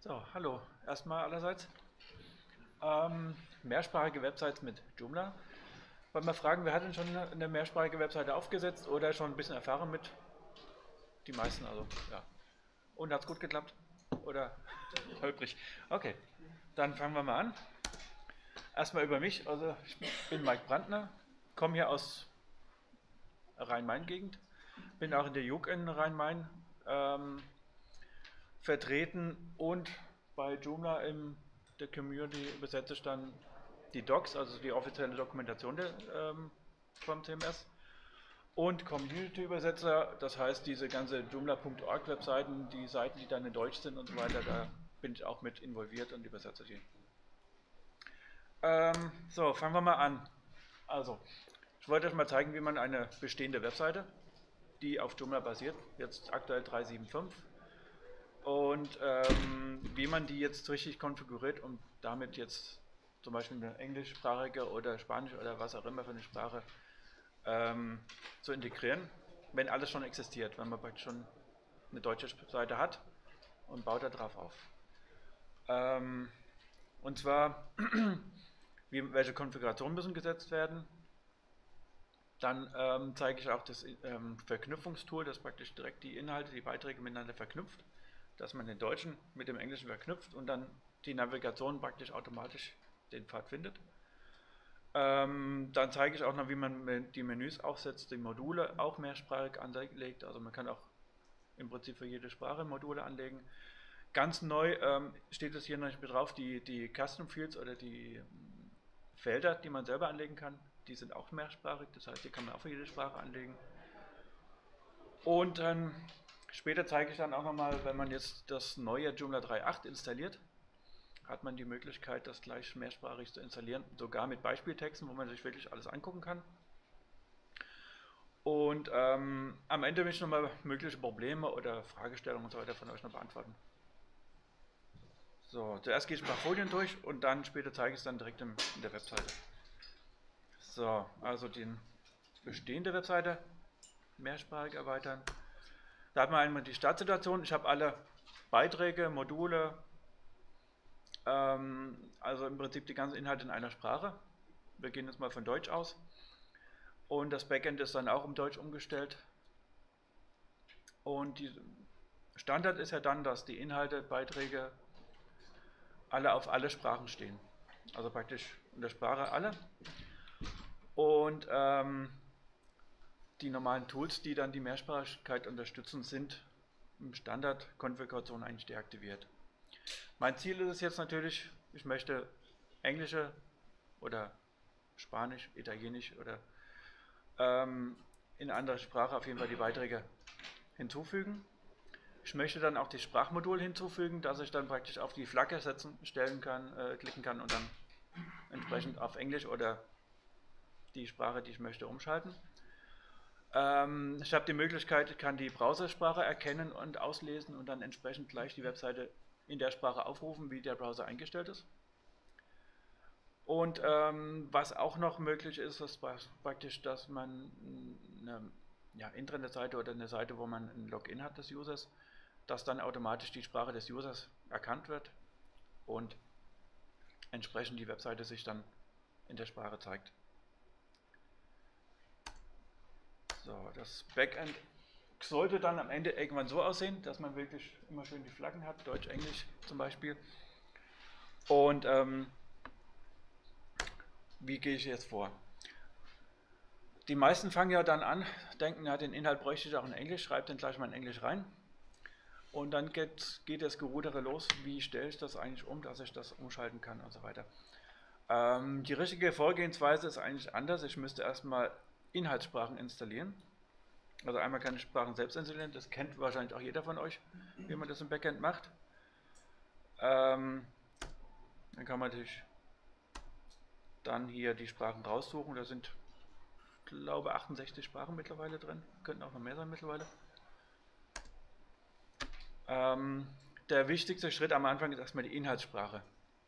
So, hallo. Erstmal allerseits. Mehrsprachige Websites mit Joomla. Wollen wir fragen, wer hat denn schon eine mehrsprachige Webseite aufgesetzt oder schon ein bisschen Erfahrung mit? Die meisten also, ja. Und hat es gut geklappt? Oder holprig? Okay, dann fangen wir mal an. Erstmal über mich. Also, ich bin Mike Brandner, komme hier aus Rhein-Main-Gegend, bin auch in der JUG in Rhein-Main vertreten und bei Joomla in der Community übersetze ich dann die Docs, also die offizielle Dokumentation vom CMS und Community-Übersetzer, das heißt diese ganze Joomla.org Webseiten, die Seiten, die dann in Deutsch sind und so weiter, da bin ich auch mit involviert und übersetze die. So, fangen wir mal an. Also, ich wollte euch mal zeigen, wie man eine bestehende Webseite, die auf Joomla basiert, jetzt aktuell 3.7.5, und wie man die jetzt richtig konfiguriert, um damit jetzt zum Beispiel eine englischsprachige oder Spanisch oder was auch immer für eine Sprache zu integrieren, wenn alles schon existiert, wenn man praktisch schon eine deutsche Seite hat und baut da drauf auf. Ähm, und zwar, welche Konfigurationen müssen gesetzt werden. Dann zeige ich auch das Verknüpfungstool, das praktisch direkt die Inhalte, die Beiträge miteinander verknüpft, dass man den Deutschen mit dem Englischen verknüpft und dann die Navigation praktisch automatisch den Pfad findet. Dann zeige ich auch noch, wie man die Menüs aufsetzt, die Module auch mehrsprachig anlegt. Also man kann auch im Prinzip für jede Sprache Module anlegen. Ganz neu steht es hier noch nicht mit drauf, die Custom Fields oder die Felder, die man selber anlegen kann, die sind auch mehrsprachig, das heißt, die kann man auch für jede Sprache anlegen. Und dann später zeige ich dann auch nochmal, wenn man jetzt das neue Joomla 3.8 installiert, hat man die Möglichkeit, das gleich mehrsprachig zu installieren, sogar mit Beispieltexten, wo man sich wirklich alles angucken kann. Und am Ende will ich nochmal mögliche Probleme oder Fragestellungen und so weiter von euch noch beantworten. So, zuerst gehe ich ein paar Folien durch und dann später zeige ich es dann direkt in der Webseite. So, also die bestehende Webseite mehrsprachig erweitern. Da hat man einmal die Startsituation. Ich habe alle Beiträge, Module, also im Prinzip die ganzen Inhalte in einer Sprache. Wir gehen jetzt mal von Deutsch aus. Und das Backend ist dann auch um Deutsch umgestellt. Und die Standard ist ja dann, dass die Inhalte, Beiträge alle auf alle Sprachen stehen. Also praktisch in der Sprache alle. Und die normalen Tools, die dann die Mehrsprachigkeit unterstützen, sind im Standard-Konfiguration eigentlich deaktiviert. Mein Ziel ist es jetzt natürlich, ich möchte englische oder Spanisch, Italienisch oder in anderer Sprache auf jeden Fall die Beiträge hinzufügen. Ich möchte dann auch das Sprachmodul hinzufügen, dass ich dann praktisch auf die Flagge klicken kann und dann entsprechend auf Englisch oder die Sprache, die ich möchte, umschalten. Ich habe die Möglichkeit, ich kann die Browsersprache erkennen und auslesen und dann entsprechend gleich die Webseite in der Sprache aufrufen, wie der Browser eingestellt ist. Und was auch noch möglich ist, ist praktisch, dass man eine Internetseite oder eine Seite, wo man ein Login hat des Users, dass dann automatisch die Sprache des Users erkannt wird und entsprechend die Webseite sich dann in der Sprache zeigt. So, das Backend sollte dann am Ende irgendwann so aussehen, dass man wirklich immer schön die Flaggen hat, Deutsch, Englisch zum Beispiel. Und wie gehe ich jetzt vor? Die meisten fangen ja dann an, denken, ja, den Inhalt bräuchte ich auch in Englisch, schreibt den gleich mal in Englisch rein. Und dann geht das Gerudere los, wie stelle ich das eigentlich um, dass ich das umschalten kann und so weiter. Die richtige Vorgehensweise ist eigentlich anders. Ich müsste erstmal Inhaltssprachen installieren. Also einmal kann ich Sprachen selbst installieren, das kennt wahrscheinlich auch jeder von euch, wie man das im Backend macht. Dann kann man natürlich dann hier die Sprachen raussuchen. Da sind, glaube ich, 68 Sprachen mittlerweile drin. Könnten auch noch mehr sein mittlerweile. Der wichtigste Schritt am Anfang ist erstmal die Inhaltssprache.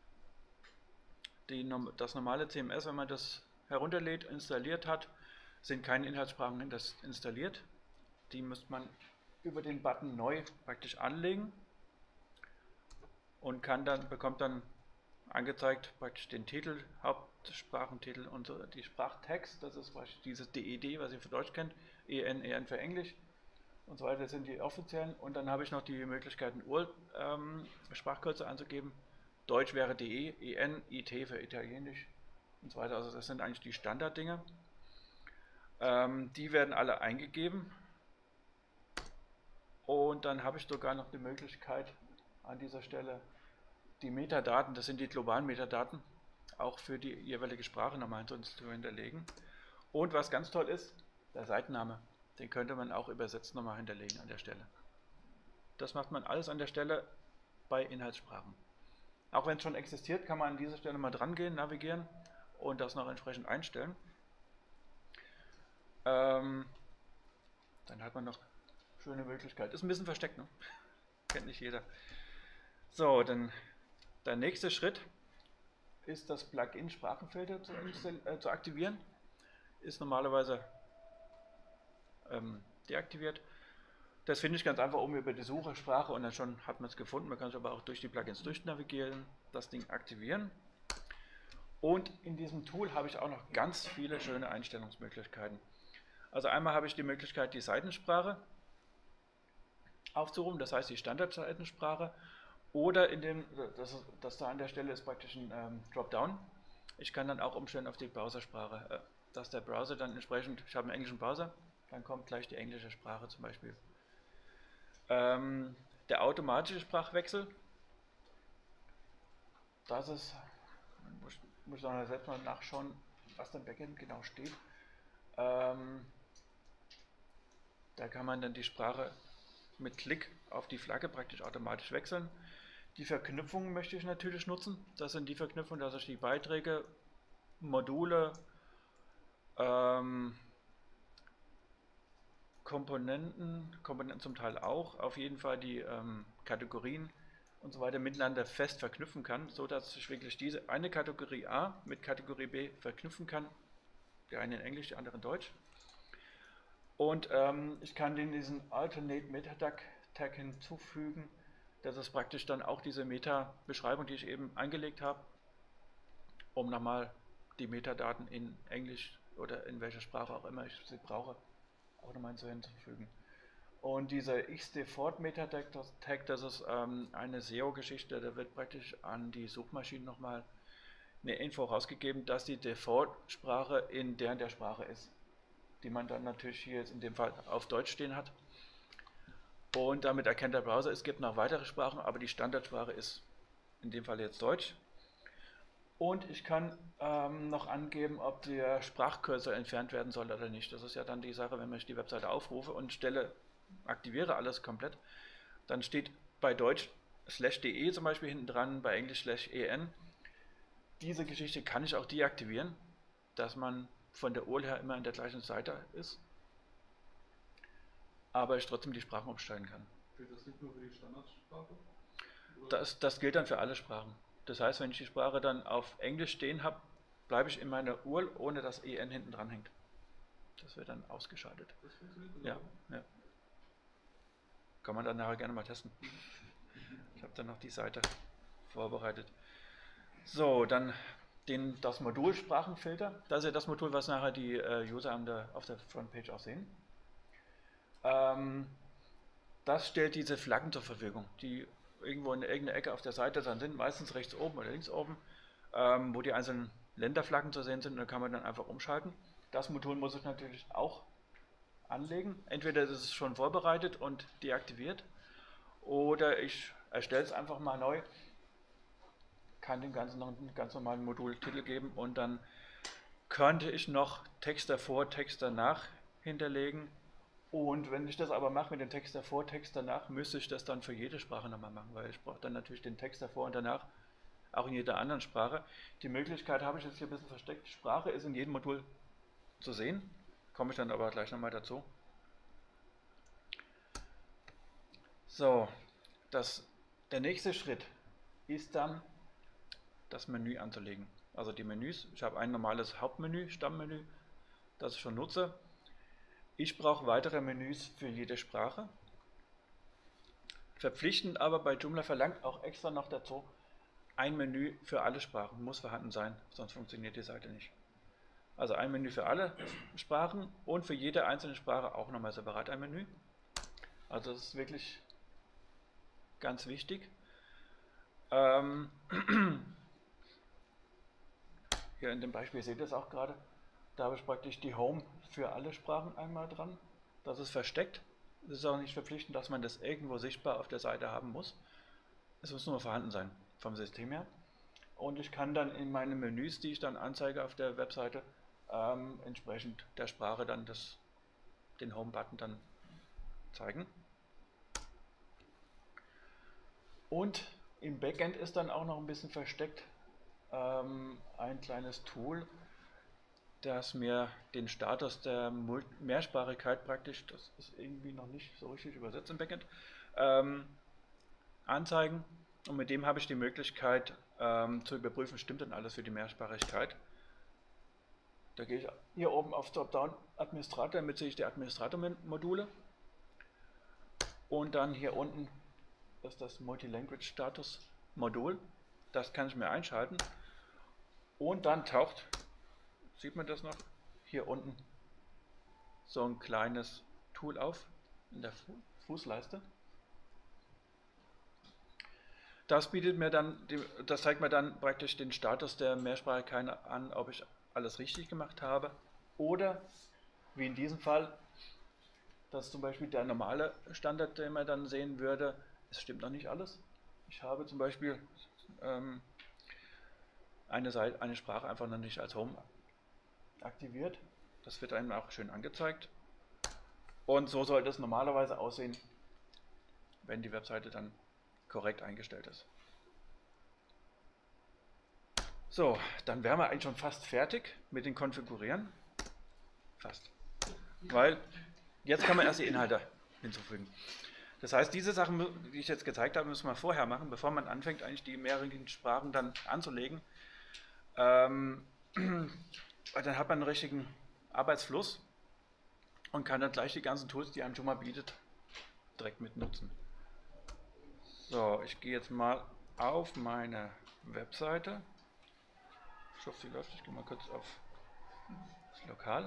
Das normale CMS, wenn man das herunterlädt, installiert hat, sind keine Inhaltssprachen installiert. Die müsste man über den Button neu praktisch anlegen. und bekommt dann angezeigt praktisch den Titel, Hauptsprachentitel und so, die Sprachtext, das ist praktisch dieses DED, was ihr für Deutsch kennt, EN für Englisch und so weiter, das sind die offiziellen. Und dann habe ich noch die Möglichkeit, Sprachkürzel anzugeben. Deutsch wäre DE, EN, IT für Italienisch und so weiter. Also das sind eigentlich die Standarddinge. Die werden alle eingegeben. Und dann habe ich sogar noch die Möglichkeit, an dieser Stelle die Metadaten, das sind die globalen Metadaten, auch für die jeweilige Sprache nochmal zu hinterlegen. Und was ganz toll ist, der Seitenname, den könnte man auch übersetzt nochmal hinterlegen an der Stelle. Das macht man alles an der Stelle bei Inhaltssprachen. Auch wenn es schon existiert, kann man an dieser Stelle mal dran gehen, navigieren und das noch entsprechend einstellen. Dann hat man noch schöne Möglichkeit. Ist ein bisschen versteckt, ne? Kennt nicht jeder. So, dann der nächste Schritt ist das Plugin Sprachenfilter zu aktivieren. Ist normalerweise deaktiviert. Das finde ich ganz einfach oben über die Suche Sprache und dann schon hat man es gefunden. Man kann es aber auch durch die Plugins durchnavigieren, das Ding aktivieren. Und in diesem Tool habe ich auch noch ganz viele schöne Einstellungsmöglichkeiten. Also einmal habe ich die Möglichkeit, die Seitensprache aufzurufen, das heißt die Standardseitensprache, oder das da an der Stelle ist praktisch ein Dropdown. Ich kann dann auch umstellen auf die Browsersprache, dass der Browser dann entsprechend, ich habe einen englischen Browser, dann kommt gleich die englische Sprache zum Beispiel. Der automatische Sprachwechsel, das ist, muss ich dann selbst mal nachschauen, was da im Backend genau steht. Da kann man dann die Sprache mit Klick auf die Flagge praktisch automatisch wechseln. Die Verknüpfungen möchte ich natürlich nutzen. Das sind die Verknüpfungen, dass ich die Beiträge, Module, Komponenten zum Teil auch, auf jeden Fall die Kategorien und so weiter miteinander fest verknüpfen kann, so dass ich wirklich diese eine Kategorie A mit Kategorie B verknüpfen kann. Die eine in Englisch, die andere in Deutsch. Und ich kann diesen Alternate Meta Tag hinzufügen. Das ist praktisch dann auch diese Meta-Beschreibung, die ich eben angelegt habe, um nochmal die Metadaten in Englisch oder in welcher Sprache auch immer ich sie brauche, auch nochmal hinzufügen. Und dieser XDefault Meta Tag, das ist eine SEO-Geschichte, da wird praktisch an die Suchmaschinen nochmal eine Info rausgegeben, dass die Default-Sprache in der Sprache ist, die man dann natürlich hier jetzt in dem Fall auf Deutsch stehen hat. Und damit erkennt der Browser, es gibt noch weitere Sprachen, aber die Standardsprache ist in dem Fall jetzt Deutsch. Und ich kann noch angeben, ob der Sprachcursor entfernt werden soll oder nicht. Das ist ja dann die Sache, wenn ich die Webseite aufrufe und aktiviere alles komplett, dann steht bei Deutsch /de zum Beispiel hinten dran, bei Englisch /en. Diese Geschichte kann ich auch deaktivieren, dass man von der URL her immer an der gleichen Seite ist, aber ich trotzdem die Sprachen umstellen kann. Gilt das nicht nur für die Standardsprache? Das gilt dann für alle Sprachen. Das heißt, wenn ich die Sprache dann auf Englisch stehen habe, bleibe ich in meiner URL, ohne dass EN hinten dran hängt. Das wird dann ausgeschaltet. Das funktioniert ja, ja. Kann man dann nachher gerne mal testen. Ich habe dann noch die Seite vorbereitet. So, dann das Modul Sprachenfilter. Das ist ja das Modul, was nachher die User auf der Frontpage auch sehen. Das stellt diese Flaggen zur Verfügung, die irgendwo in irgendeiner Ecke auf der Seite dann sind, meistens rechts oben oder links oben, wo die einzelnen Länderflaggen zu sehen sind, und da kann man dann einfach umschalten. Das Modul muss ich natürlich auch anlegen. Entweder ist es schon vorbereitet und deaktiviert, oder ich erstelle es einfach mal neu, kann dem Ganzen noch einen ganz normalen Modultitel geben und dann könnte ich noch Text davor, Text danach hinterlegen. Und wenn ich das aber mache mit dem Text davor, Text danach, müsste ich das dann für jede Sprache nochmal machen, weil ich brauche dann natürlich den Text davor und danach auch in jeder anderen Sprache. Die Möglichkeit habe ich jetzt hier ein bisschen versteckt. Sprache ist in jedem Modul zu sehen, komme ich dann aber gleich nochmal dazu. So, der nächste Schritt ist dann, das Menü anzulegen. Also die Menüs, ich habe ein normales Hauptmenü, Stammmenü, das ich schon nutze. Ich brauche weitere Menüs für jede Sprache. verpflichtend, aber bei Joomla verlangt auch extra noch dazu, ein Menü für alle Sprachen muss vorhanden sein, sonst funktioniert die Seite nicht. Also ein Menü für alle Sprachen und für jede einzelne Sprache auch nochmal separat ein Menü. Also das ist wirklich ganz wichtig. Hier in dem Beispiel seht ihr es auch gerade. Da habe ich praktisch die Home für alle Sprachen einmal dran. Das ist versteckt. Es ist auch nicht verpflichtend, dass man das irgendwo sichtbar auf der Seite haben muss. Es muss nur vorhanden sein vom System her. Und ich kann dann in meine Menüs, die ich dann anzeige auf der Webseite, entsprechend der Sprache dann den Home-Button dann zeigen. Und im Backend ist dann auch noch ein bisschen versteckt ein kleines Tool, das mir den Status der Mehrsprachigkeit praktisch, das ist irgendwie noch nicht so richtig übersetzt im Backend, anzeigen. Und mit dem habe ich die Möglichkeit zu überprüfen, stimmt denn alles für die Mehrsprachigkeit. Da gehe ich hier oben auf Dropdown Administrator, damit sehe ich die Administrator-Module. Und dann hier unten ist das Multilanguage Status Modul. Das kann ich mir einschalten. Und dann taucht, sieht man das noch, hier unten so ein kleines Tool auf in der Fußleiste. Das bietet mir dann, das zeigt mir dann praktisch den Status der Mehrsprachigkeit an, ob ich alles richtig gemacht habe oder, wie in diesem Fall, das ist zum Beispiel der normale Standard, den man dann sehen würde, es stimmt noch nicht alles. Ich habe zum Beispiel eine Sprache einfach noch nicht als Home aktiviert. Das wird einem auch schön angezeigt. Und so sollte es normalerweise aussehen, wenn die Webseite dann korrekt eingestellt ist. So, dann wären wir eigentlich schon fast fertig mit dem Konfigurieren. Fast. Weil jetzt kann man erst die Inhalte hinzufügen. Das heißt, diese Sachen, die ich jetzt gezeigt habe, müssen wir vorher machen, bevor man anfängt, eigentlich die mehreren Sprachen dann anzulegen. Dann hat man einen richtigen Arbeitsfluss und kann dann gleich die ganzen Tools, die einem Joomla bietet, direkt mit nutzen. So, ich gehe jetzt mal auf meine Webseite. Ich hoffe, sie läuft. Ich gehe mal kurz auf das Lokal.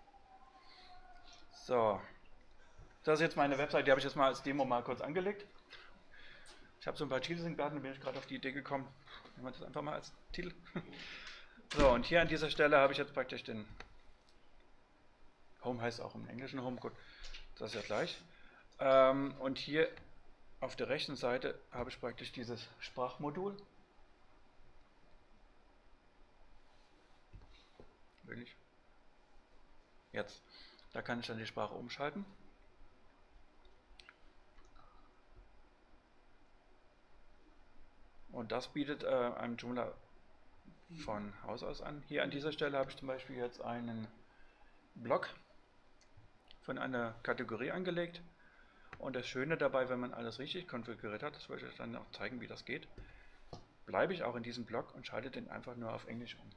So, das ist jetzt meine Webseite, die habe ich jetzt mal als Demo mal kurz angelegt. Ich habe so ein paar Titel in Garten, da bin ich gerade auf die Idee gekommen. Nehmen wir das einfach mal als Titel. So, und hier an dieser Stelle habe ich jetzt praktisch den Home, heißt auch im Englischen Home, gut, das ist ja gleich. Und hier auf der rechten Seite habe ich praktisch dieses Sprachmodul. Will ich? Jetzt. Da kann ich dann die Sprache umschalten. Und das bietet einem Joomla von Haus aus an. Hier an dieser Stelle habe ich zum Beispiel jetzt einen Block von einer Kategorie angelegt. Und das Schöne dabei, wenn man alles richtig konfiguriert hat, das wollte ich euch dann auch zeigen, wie das geht, bleibe ich auch in diesem Block und schalte den einfach nur auf Englisch um.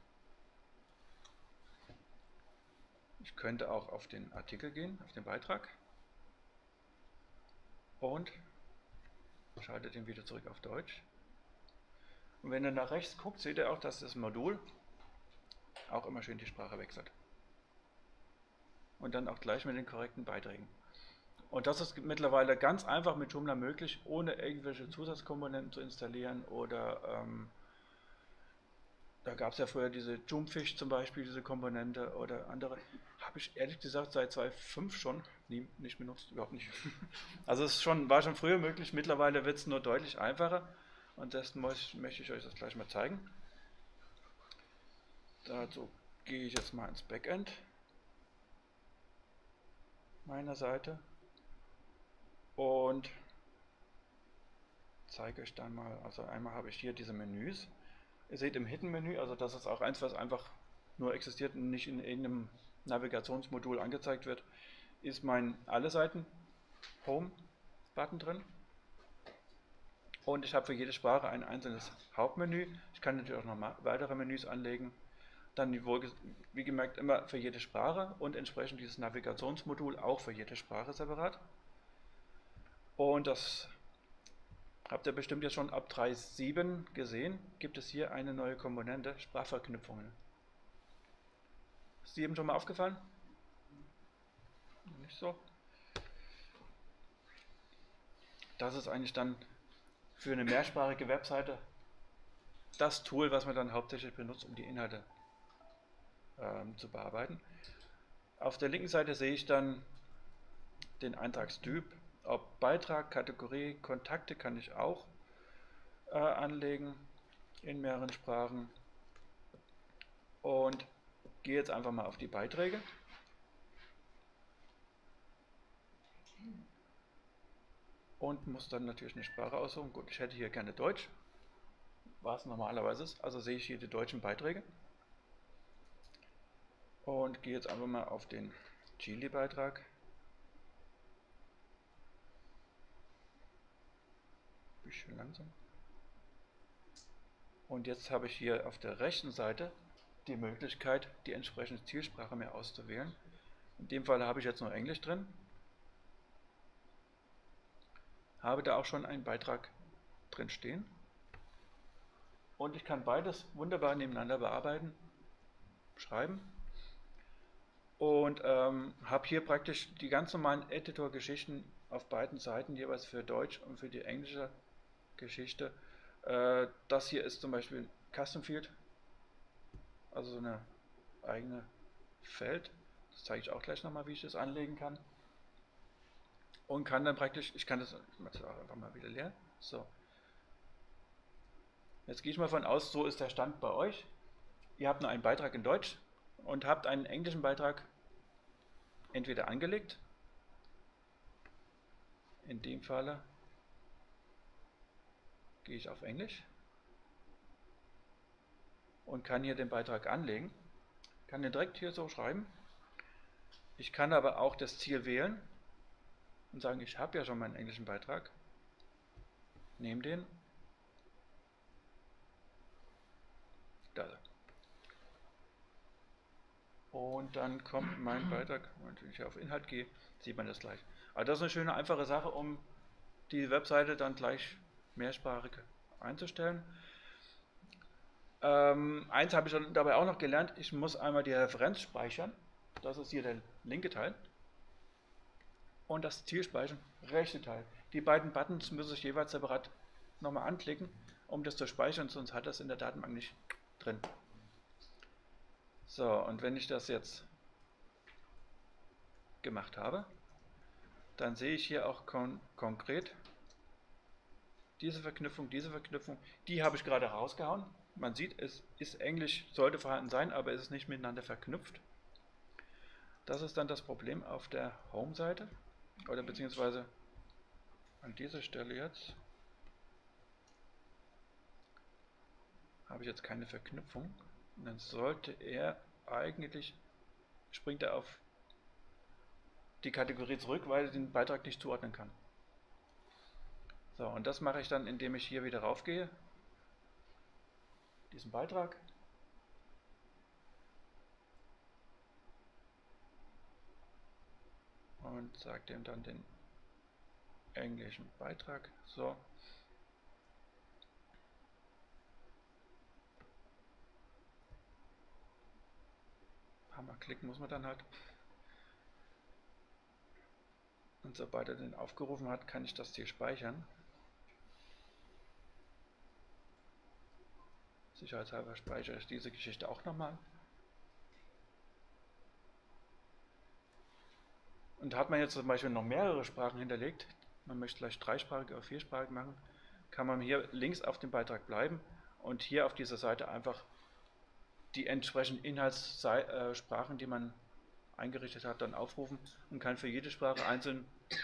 Ich könnte auch auf den Artikel gehen, auf den Beitrag und schalte den wieder zurück auf Deutsch. Und wenn ihr nach rechts guckt, seht ihr auch, dass das Modul auch immer schön die Sprache wechselt. Und dann auch gleich mit den korrekten Beiträgen. Und das ist mittlerweile ganz einfach mit Joomla möglich, ohne irgendwelche Zusatzkomponenten zu installieren oder da gab es ja früher diese Joomfish zum Beispiel, diese Komponente oder andere. Habe ich ehrlich gesagt seit 2.5 schon nicht benutzt, überhaupt nicht. Also es war schon früher möglich, mittlerweile wird es nur deutlich einfacher und das möchte ich euch das gleich mal zeigen. Dazu gehe ich jetzt mal ins Backend meiner Seite und zeige euch dann mal, also einmal habe ich hier diese Menüs. Ihr seht im Hidden-Menü, also das ist auch eins, was einfach nur existiert und nicht in irgendeinem Navigationsmodul angezeigt wird, ist mein Alle Seiten Home-Button drin. Und ich habe für jede Sprache ein einzelnes Hauptmenü. Ich kann natürlich auch noch weitere Menüs anlegen. Dann, wie gemerkt, immer für jede Sprache und entsprechend dieses Navigationsmodul auch für jede Sprache separat. Und das habt ihr bestimmt jetzt schon ab 3.7 gesehen, gibt es hier eine neue Komponente, Sprachverknüpfungen. Ist die eben schon mal aufgefallen? Nicht so? Das ist eigentlich dann für eine mehrsprachige Webseite das Tool, was man dann hauptsächlich benutzt, um die Inhalte zu bearbeiten. Auf der linken Seite sehe ich dann den Eintragstyp, ob Beitrag, Kategorie, Kontakte kann ich auch anlegen in mehreren Sprachen und gehe jetzt einfach mal auf die Beiträge. Und muss dann natürlich eine Sprache aussuchen. Gut, ich hätte hier gerne Deutsch, was normalerweise ist. Also sehe ich hier die deutschen Beiträge. Und gehe jetzt einfach mal auf den Chili-Beitrag. Bisschen langsam. Und jetzt habe ich hier auf der rechten Seite die Möglichkeit, die entsprechende Zielsprache mir auszuwählen. In dem Fall habe ich jetzt nur Englisch drin. Habe da auch schon einen Beitrag drin stehen. Und ich kann beides wunderbar nebeneinander bearbeiten, schreiben. Und habe hier praktisch die ganz normalen Editor-Geschichten auf beiden Seiten, jeweils für Deutsch und für die englische Geschichte. Das hier ist zum Beispiel Custom Field, also so eine eigene Feld. Das zeige ich auch gleich nochmal, wie ich das anlegen kann. Und kann dann praktisch, ich kann das einfach mal wieder leer. So. Jetzt gehe ich mal von aus, so ist der Stand bei euch. Ihr habt nur einen Beitrag in Deutsch und habt einen englischen Beitrag entweder angelegt, in dem Falle gehe ich auf Englisch und kann hier den Beitrag anlegen, kann den direkt hier so schreiben. Ich kann aber auch das Ziel wählen und sagen, ich habe ja schon meinen englischen Beitrag, nehme den, da. Und dann kommt mein Beitrag, wenn ich auf Inhalt gehe, sieht man das gleich. Aber das ist eine schöne, einfache Sache, um die Webseite dann gleich mehrsprachig einzustellen. Eins habe ich dann dabei auch noch gelernt, ich muss einmal die Referenz speichern, das ist hier der linke Teil, und das Ziel speichern, rechte Teil. Die beiden Buttons muss ich jeweils separat nochmal anklicken, um das zu speichern, sonst hat das in der Datenbank nicht drin. So, und wenn ich das jetzt gemacht habe, dann sehe ich hier auch konkret diese Verknüpfung, die habe ich gerade rausgehauen. Man sieht, es ist Englisch, sollte vorhanden sein, aber es ist nicht miteinander verknüpft. Das ist dann das Problem auf der Home-Seite, oder beziehungsweise an dieser Stelle jetzt habe ich jetzt keine Verknüpfung. Und dann sollte er eigentlich, springt er auf die Kategorie zurück, weil er den Beitrag nicht zuordnen kann. So, und das mache ich dann, indem ich hier wieder raufgehe, diesen Beitrag, und sage dem dann den englischen Beitrag. So. Ein paar Mal klicken muss man dann halt. Und sobald er den aufgerufen hat, kann ich das hier speichern. Sicherheitshalber speichere ich diese Geschichte auch nochmal. Und hat man jetzt zum Beispiel noch mehrere Sprachen hinterlegt, man möchte vielleicht dreisprachig oder viersprachig machen, kann man hier links auf dem Beitrag bleiben und hier auf dieser Seite einfach die entsprechenden Inhaltssprachen, die man eingerichtet hat, dann aufrufen und kann für jede Sprache einzeln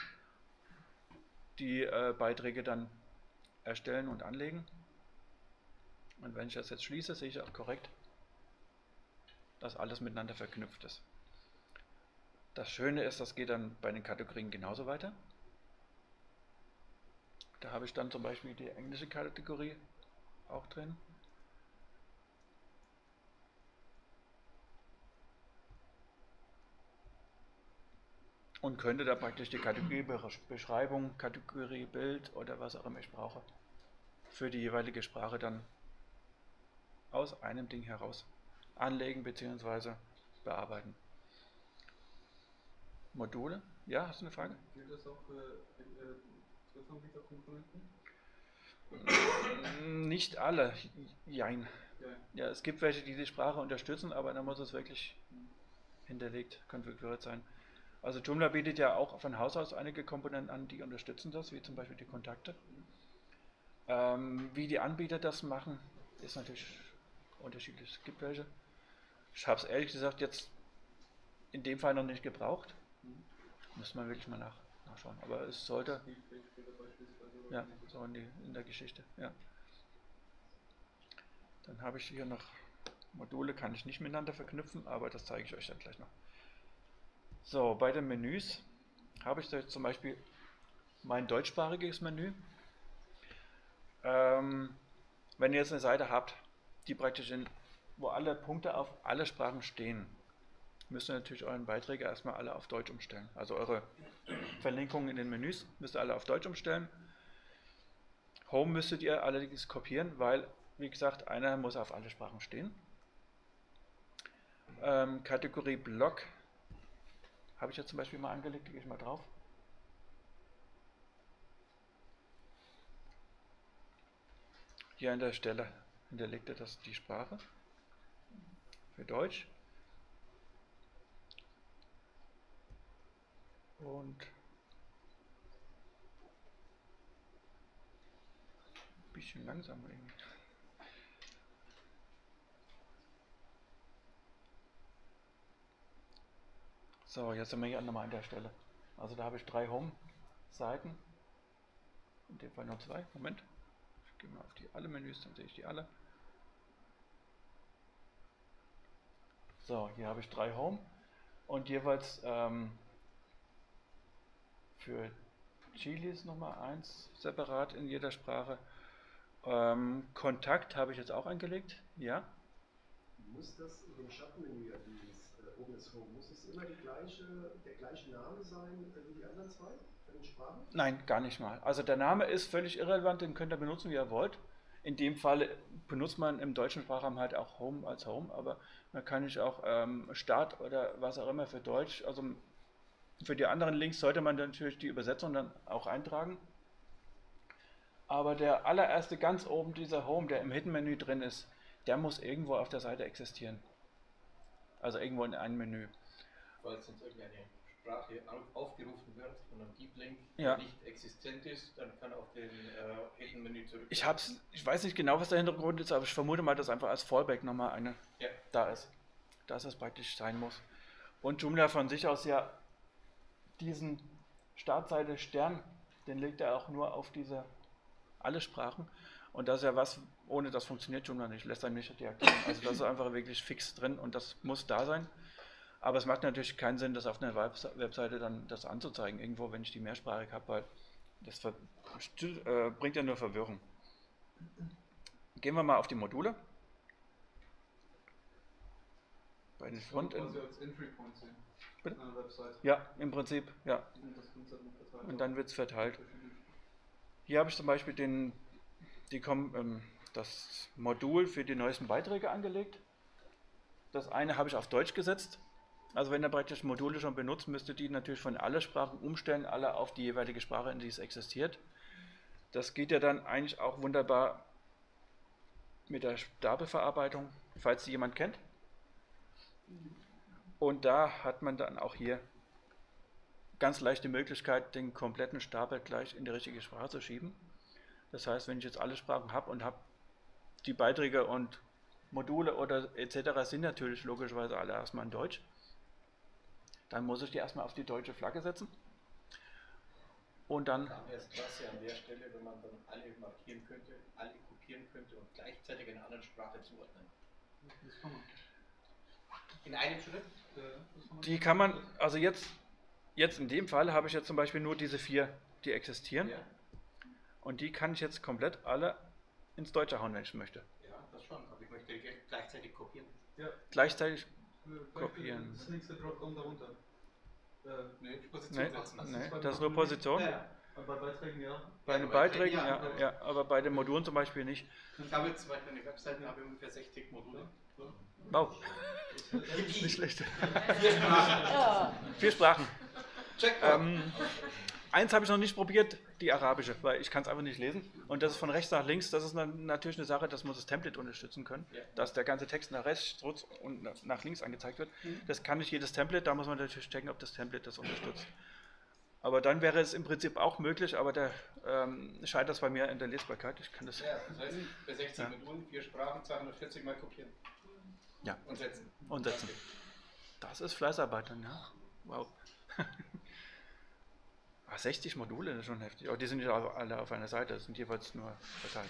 die Beiträge dann erstellen und anlegen. Und wenn ich das jetzt schließe, sehe ich auch korrekt, dass alles miteinander verknüpft ist. Das Schöne ist, das geht dann bei den Kategorien genauso weiter. Da habe ich dann zum Beispiel die englische Kategorie auch drin. und könnte da praktisch die Kategoriebeschreibung, Kategoriebild oder was auch immer ich brauche, für die jeweilige Sprache dann aus einem Ding heraus anlegen bzw. bearbeiten. Module? Ja, hast du eine Frage? Gilt das auch für Drittanbieterkomponenten? Nicht alle. Jein. Ja. Ja, es gibt welche, die die Sprache unterstützen, aber dann muss es wirklich hinterlegt, konfiguriert sein. Also Joomla bietet ja auch von Haus aus einige Komponenten an, die unterstützen das, wie zum Beispiel die Kontakte. Wie die Anbieter das machen, ist natürlich unterschiedlich. Es gibt welche. Ich habe es ehrlich gesagt jetzt in dem Fall noch nicht gebraucht. Muss man wirklich mal nachschauen. Aber es sollte. Ja, so in der Geschichte. Ja. Dann habe ich hier noch Module, kann ich nicht miteinander verknüpfen, aber das zeige ich euch dann gleich noch. So, bei den Menüs habe ich da jetzt zum Beispiel mein deutschsprachiges Menü. Wenn ihr jetzt eine Seite habt, die praktisch wo alle Punkte auf alle Sprachen stehen, müsst ihr natürlich euren Beiträge erstmal alle auf Deutsch umstellen. Also eure Verlinkungen in den Menüs müsst ihr alle auf Deutsch umstellen. Home müsstet ihr allerdings kopieren, weil, wie gesagt, einer muss auf alle Sprachen stehen. Kategorie Blog habe ich jetzt zum Beispiel mal angelegt, gehe ich mal drauf. Hier an der Stelle hinterlegt er das die Sprache für Deutsch. Und ein bisschen langsamer irgendwie. So, jetzt sind wir hier nochmal an der Stelle. Also da habe ich 3 Home-Seiten. In dem Fall nur 2. Moment. Ich gehe mal auf die alle Menüs, dann sehe ich die alle. So, hier habe ich 3 Home und jeweils für Chili ist nochmal 1 separat in jeder Sprache. Kontakt habe ich jetzt auch angelegt. Ja. Muss das in dem Schattenmenü, dieses oben ist Home, muss es immer der gleiche Name sein wie die anderen 2 von den Sprachen? Nein, gar nicht mal. Also der Name ist völlig irrelevant, den könnt ihr benutzen, wie ihr wollt. In dem Fall benutzt man im deutschen Sprachraum halt auch Home als Home, aber man kann nicht auch Start oder was auch immer für Deutsch, also für die anderen Links sollte man natürlich die Übersetzung dann auch eintragen. Aber der allererste ganz oben, dieser Home, der im Hidden-Menü drin ist, der muss irgendwo auf der Seite existieren. Also irgendwo in einem Menü. Falls uns irgendeine Sprache aufgerufen wird von einem Deep Link, ja, der nicht existent ist, dann kann er auf den Hidden-Menü zurück. Ich weiß nicht genau, was der Hintergrund ist, aber ich vermute mal, dass einfach als Fallback nochmal eine da ist. Dass es praktisch sein muss. Und Joomla von sich aus ja diesen Startseite Stern, den legt er auch nur auf diese alle Sprachen. Und das ist ja was, ohne das funktioniert Joomla nicht, lässt einen nicht deaktivieren. Also das ist einfach wirklich fix drin und das muss da sein. Aber es macht natürlich keinen Sinn, das auf einer Webseite dann das anzuzeigen, irgendwo, wenn ich die mehrsprachig habe, weil das bringt ja nur Verwirrung. Gehen wir mal auf die Module. Bei den Frontend. Quasi als Entry Point sehen. Bitte? Auf einer Website. Ja, im Prinzip, ja. Und dann wird es verteilt. Hier habe ich zum Beispiel das Modul für die neuesten Beiträge angelegt. Das eine habe ich auf Deutsch gesetzt. Also wenn ihr praktisch Module schon benutzt, müsst ihr die natürlich von alle Sprachen umstellen, alle auf die jeweilige Sprache, in die es existiert. Das geht ja dann eigentlich auch wunderbar mit der Stapelverarbeitung, falls die jemand kennt. Und da hat man dann auch hier ganz leicht die Möglichkeit, den kompletten Stapel gleich in die richtige Sprache zu schieben. Das heißt, wenn ich jetzt alle Sprachen habe und habe die Beiträge und Module oder etc. sind natürlich logischerweise alle erstmal in Deutsch, dann muss ich die erstmal auf die deutsche Flagge setzen. Und dann. Wäre es klasse an der Stelle, wenn man dann alle markieren könnte, alle kopieren könnte und gleichzeitig in einer anderen Sprache zuordnen. Das kann man. In einem Schritt? Die kann man, also jetzt in dem Fall habe ich jetzt zum Beispiel nur diese 4, die existieren. Ja. Und die kann ich jetzt komplett alle ins Deutsche hauen, wenn ich möchte. Ja, das schon, aber ich möchte gleichzeitig kopieren. Ja. Gleichzeitig kopieren. Das nächste Dropdown darunter. Nee, die Position Nee, setzen. nee, bei das ist nur Modulen Position. nicht. Ja. Aber bei Beiträgen ja. Bei den bei Beiträgen, Beiträgen, ja, ja, aber bei den Modulen zum Beispiel nicht. Ich habe jetzt zum Beispiel eine Webseite, habe ungefähr 60 Module. Wow, nicht schlecht. 4 Sprachen. Ja. 4 Sprachen. Checkpoint. Eins habe ich noch nicht probiert, die arabische, weil ich kann es einfach nicht lesen. Und das ist von rechts nach links, das ist natürlich eine Sache, das muss das Template unterstützen können, Ja. dass der ganze Text nach rechts und nach links angezeigt wird. Das kann nicht jedes Template, da muss man natürlich checken, ob das Template das unterstützt. Aber dann wäre es im Prinzip auch möglich, aber da scheitert es bei mir in der Lesbarkeit. Ich kann das. Ja, das heißt, bei 60 Modulen, 4 Sprachen, 240 Mal kopieren. Ja. Und setzen. Und setzen. Das ist Fleißarbeit dann, ja. Wow. 60 Module, das ist schon heftig. Aber die sind nicht alle auf einer Seite, das sind jeweils nur verteilt.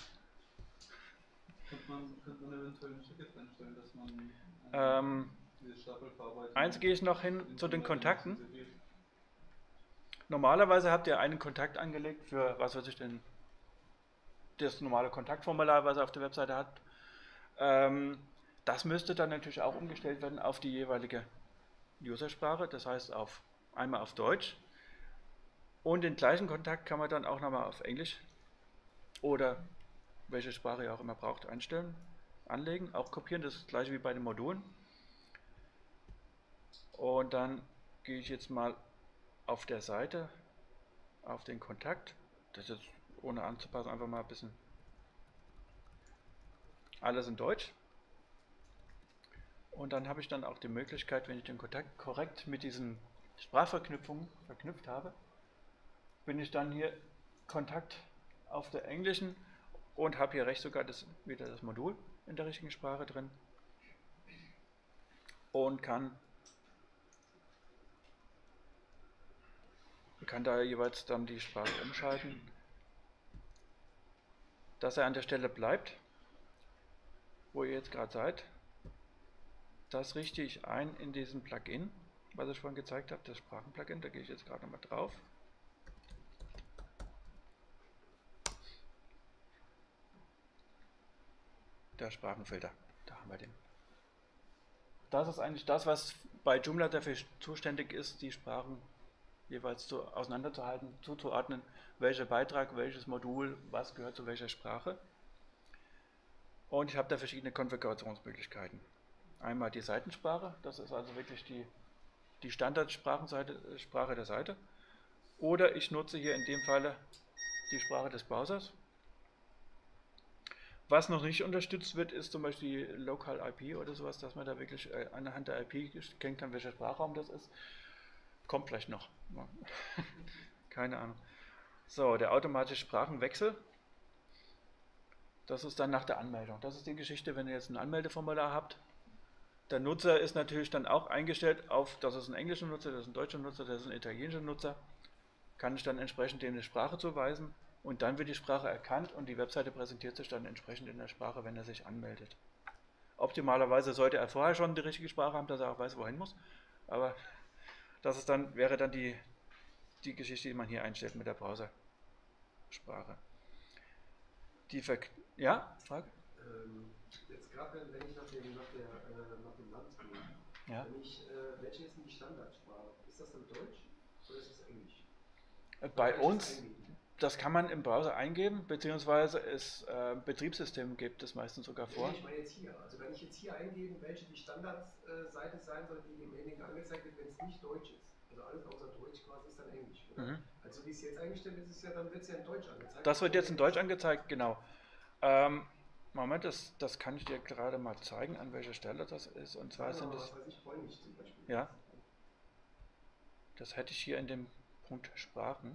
Könnte man eventuell ein Ticket einstellen, dass man diese Stapelverarbeitung. Eins gehe ich noch hin zu den Kontakten. Normalerweise habt ihr einen Kontakt angelegt für, was weiß ich denn, das normale Kontaktformular, was ihr auf der Webseite habt. Das müsste dann natürlich auch umgestellt werden auf die jeweilige Usersprache, das heißt einmal auf Deutsch. Und den gleichen Kontakt kann man dann auch nochmal auf Englisch oder welche Sprache ihr auch immer braucht, einstellen, anlegen, auch kopieren, das ist das gleiche wie bei den Modulen. Und dann gehe ich jetzt mal auf der Seite auf den Kontakt, das ist jetzt ohne anzupassen, einfach mal ein bisschen alles in Deutsch. Und dann habe ich dann auch die Möglichkeit, wenn ich den Kontakt korrekt mit diesen Sprachverknüpfungen verknüpft habe, bin ich dann hier Kontakt auf der englischen und habe hier rechts sogar wieder das Modul in der richtigen Sprache drin und kann da jeweils dann die Sprache umschalten, dass er an der Stelle bleibt, wo ihr jetzt gerade seid. Das richte ich ein in diesem Plugin, was ich vorhin gezeigt habe, das Sprachenplugin, da gehe ich jetzt gerade nochmal drauf. Der Sprachenfilter, da haben wir den. Das ist eigentlich das, was bei Joomla dafür zuständig ist, die Sprachen jeweils auseinanderzuhalten, zuzuordnen, welcher Beitrag, welches Modul, was gehört zu welcher Sprache. Und ich habe da verschiedene Konfigurationsmöglichkeiten. Einmal die Seitensprache, das ist also wirklich die Standardsprache der Seite. Oder ich nutze hier in dem Falle die Sprache des Browsers. Was noch nicht unterstützt wird, ist zum Beispiel die Local IP oder sowas, dass man da wirklich anhand der IP kennen kann, welcher Sprachraum das ist. Kommt vielleicht noch. Keine Ahnung. So, der automatische Sprachenwechsel. Das ist dann nach der Anmeldung. Das ist die Geschichte, wenn ihr jetzt ein Anmeldeformular habt. Der Nutzer ist natürlich dann auch eingestellt auf, das ist ein englischer Nutzer, das ist ein deutscher Nutzer, das ist ein italienischer Nutzer. Kann ich dann entsprechend dem eine Sprache zuweisen. Und dann wird die Sprache erkannt und die Webseite präsentiert sich dann entsprechend in der Sprache, wenn er sich anmeldet. Optimalerweise sollte er vorher schon die richtige Sprache haben, dass er auch weiß, wohin muss. Aber das ist wäre dann die Geschichte, die man hier einstellt mit der Browsersprache. Ja, Frage? Jetzt gerade wenn ich nach dem Land gehe, Ja. welche ist denn die Standardsprache? Ist das dann Deutsch oder ist das Englisch? Bei uns, das kann man im Browser eingeben, beziehungsweise Betriebssystem gibt es meistens sogar vor. Nee, ich meine jetzt hier. Also wenn ich jetzt hier eingebe, welche die Standardseite sein soll, die demjenigen angezeigt wird, wenn es nicht Deutsch ist. Also alles außer Deutsch quasi ist dann Englisch. Oder? Also wie es jetzt eingestellt ist, dann wird es ja in Deutsch angezeigt. Das wird jetzt in Deutsch angezeigt, genau. Moment, das kann ich dir gerade mal zeigen, an welcher Stelle das ist. Und zwar sind es. Was weiß ich, Polnisch zum Beispiel. Ja. Das hätte ich hier in dem Punkt Sprachen.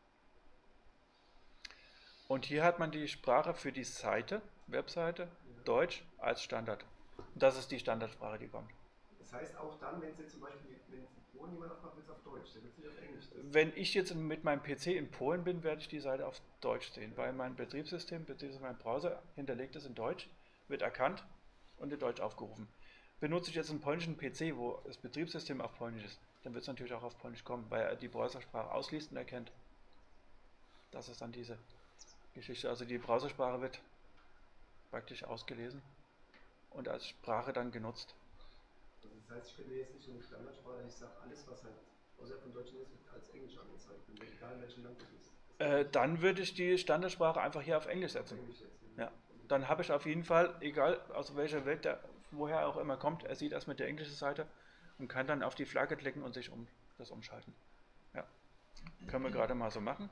Und hier hat man die Sprache für die Webseite, Deutsch als Standard. Das ist die Standardsprache, die kommt. Das heißt auch dann, wenn Sie zum Beispiel, wenn es in Polen jemand aufmacht, wird es auf Deutsch, dann wird es nicht auf Englisch. Wenn ich jetzt mit meinem PC in Polen bin, werde ich die Seite auf Deutsch sehen, weil mein Betriebssystem bzw. mein Browser hinterlegt ist in Deutsch, wird erkannt und in Deutsch aufgerufen. Benutze ich jetzt einen polnischen PC, wo das Betriebssystem auf Polnisch ist, dann wird es natürlich auch auf Polnisch kommen, weil er die Browsersprache ausliest und erkennt. Das ist dann diese Geschichte. Also die Browsersprache wird praktisch ausgelesen und als Sprache dann genutzt. Also das heißt, ich könnte jetzt nicht so eine Standardsprache, ich sage alles, was halt außerhalb von Deutschland ist, wird als Englisch angezeigt, egal in welchem Land du bist. Dann würde ich die Standardsprache einfach hier auf Englisch setzen. Englisch jetzt. Ja. Dann habe ich auf jeden Fall, egal aus welcher Welt der woher auch immer kommt, er sieht erstmal die englische Seite und kann dann auf die Flagge klicken und sich das umschalten. Ja. Können wir gerade mal so machen.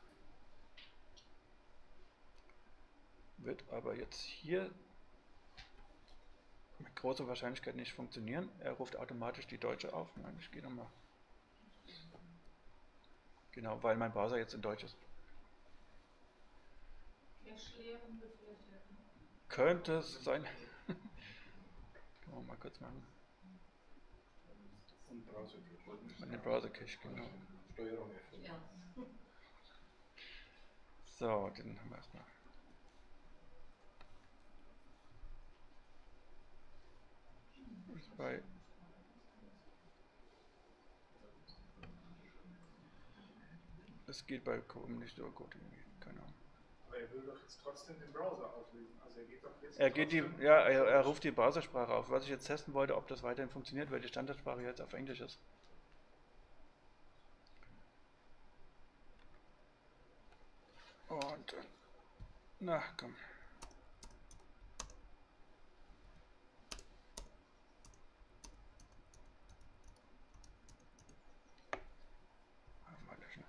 Wird aber jetzt hier mit großer Wahrscheinlichkeit nicht funktionieren. Er ruft automatisch die deutsche auf. Nein, ich gehe nochmal. Genau, weil mein Browser jetzt in Deutsch ist. Könnte es sein. Können wir mal kurz machen. Und Browser-Cache. Mit dem Browser-Cache, genau. Steuerung F. Ja. So, den haben wir erstmal. Bei es geht bei Chrome nicht so gut irgendwie, keine Ahnung. Aber er will doch jetzt trotzdem den Browser auflösen. Also er geht doch jetzt. Er ruft die Browsersprache auf. Was ich jetzt testen wollte, ob das weiterhin funktioniert, weil die Standardsprache jetzt auf Englisch ist. Und na komm. Mal löschen.